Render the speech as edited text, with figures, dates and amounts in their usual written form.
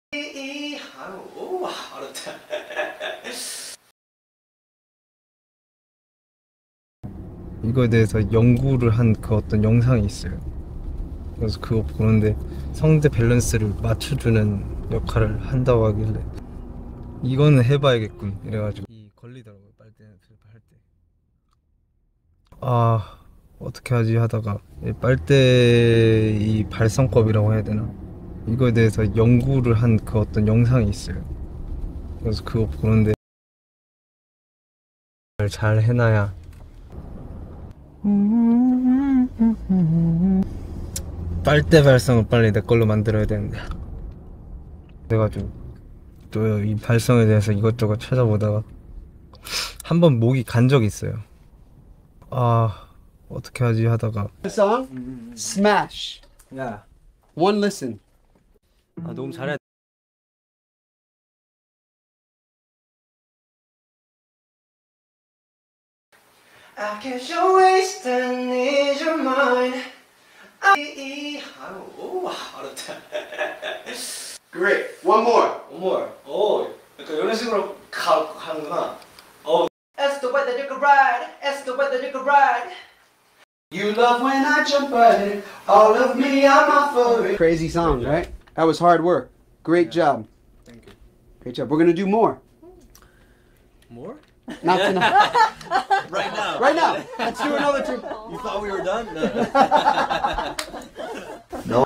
오, 어렵다. 이거에 대해서 연구를 한 그 어떤 영상이 있어요. 그래서 그거 보는데 성대 밸런스를 맞춰주는 역할을 한다고 하길래 이거는 해봐야겠군 이래가지고 이 걸리더라고요. 빨대 할 때. 아, 어떻게 하지 하다가 이 빨대 이 발성법이라고 해야 되나, 이거에 대해서 연구를 한 그 어떤 영상이 있어요. 그래서 그거 보는데 잘 해놔야 빨대 발성을 빨리 내 걸로 만들어야 되는데, 그래가지고 또 이 발성에 대해서 이것저것 찾아보다가 한 번 목이 간 적이 있어요. 아, 어떻게 하지 하다가 song? Smash. 야, One listen. 아, 너무 잘해. I catch your waist and need your mind. 오, 어렵다. Great. One more. One more. 오, 그러니까 이런 식으로 하는구나. That's the way that you can ride. That's the way that you can ride. You love when I jump at it. All of me, I'm off for it. Crazy song, right? That was hard work. Great job. Thank you. Great job. We're gonna do more. More? Not tonight. Right now. Right now. Let's do another two. You thought we were done? No.